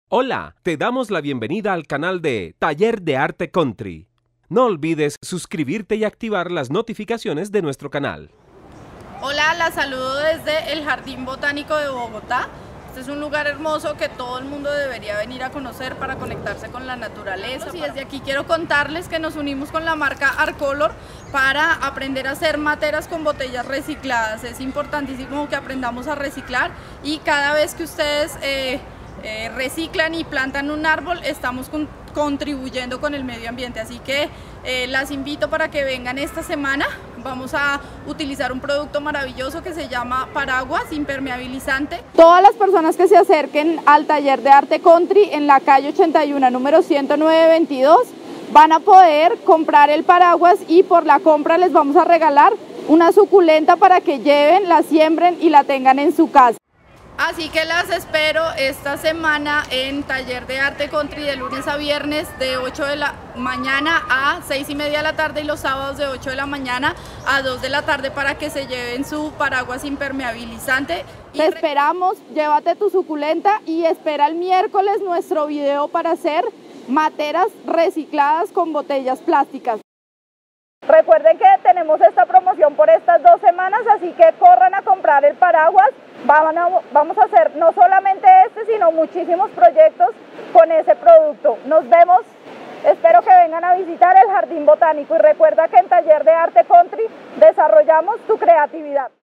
Hola, te damos la bienvenida al canal de Taller de Arte Country. No olvides suscribirte y activar las notificaciones de nuestro canal. Hola, la saludo desde el Jardín Botánico de Bogotá. Este es un lugar hermoso que todo el mundo debería venir a conocer para conectarse con la naturaleza. Y desde aquí quiero contarles que nos unimos con la marca Arcolor para aprender a hacer materas con botellas recicladas. Es importantísimo que aprendamos a reciclar y cada vez que ustedes reciclan y plantan un árbol, estamos contribuyendo con el medio ambiente, así que las invito para que vengan esta semana. Vamos a utilizar un producto maravilloso que se llama paraguas impermeabilizante. Todas las personas que se acerquen al taller de arte country en la calle 81, número 10922, van a poder comprar el paraguas y por la compra les vamos a regalar una suculenta para que lleven, la siembren y la tengan en su casa. Así que las espero esta semana en Taller de Arte Country de lunes a viernes de 8 de la mañana a 6:30 de la tarde y los sábados de 8 de la mañana a 2 de la tarde para que se lleven su paraguas impermeabilizante. Te esperamos, llévate tu suculenta y espera el miércoles nuestro video para hacer materas recicladas con botellas plásticas. Recuerden que tenemos esta promoción por estas 2 semanas, así que corran a comprar el paraguas. Vamos a hacer no solamente este, sino muchísimos proyectos con ese producto. Nos vemos, espero que vengan a visitar el Jardín Botánico y recuerda que en Taller de Arte Country desarrollamos tu creatividad.